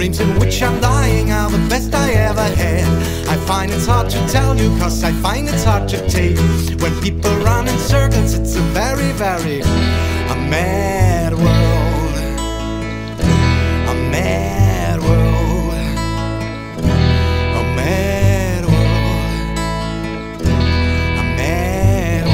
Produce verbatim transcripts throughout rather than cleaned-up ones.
dreams in which I'm dying are the best I ever had. I find it's hard to tell you, cause I find it's hard to take. When people run in circles, it's a very, very a mad world. A mad world. A mad world. A mad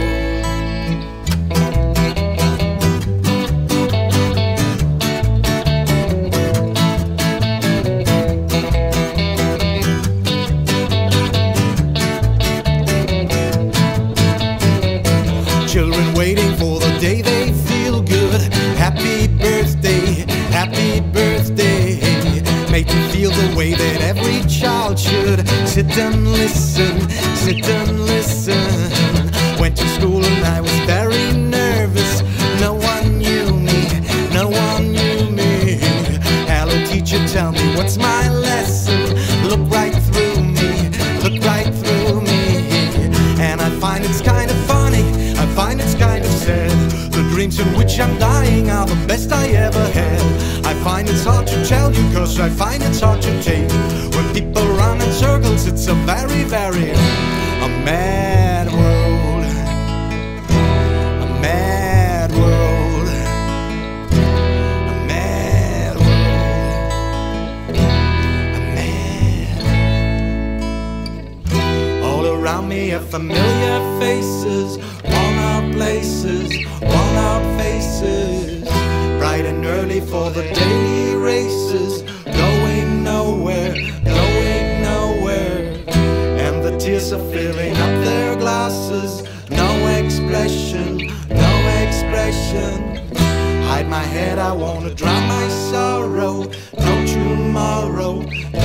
Children waiting for the day they feel good. Happy birthday, happy birthday. Make me feel the way that every child should. Sit and listen, sit and listen. Went to school and I was very nervous. No one knew me, no one knew me. Hello teacher, tell me what's my lesson. Look right through me, look right through me. And I find it's kind of funny, I find it's kind of sad. The dreams in which I'm dying are the best I ever had. I find it's hard to tell you, cause I find it's hard to take. When people run in circles, it's a very, very a mad world. A mad world. A mad world. A mad. All around me are familiar faces, worn-out places, worn-out faces. Bright and early for the daily races, going nowhere, going nowhere. And the tears are filling up their glasses. No expression, no expression. Hide my head, I wanna drown my sorrow. No tomorrow,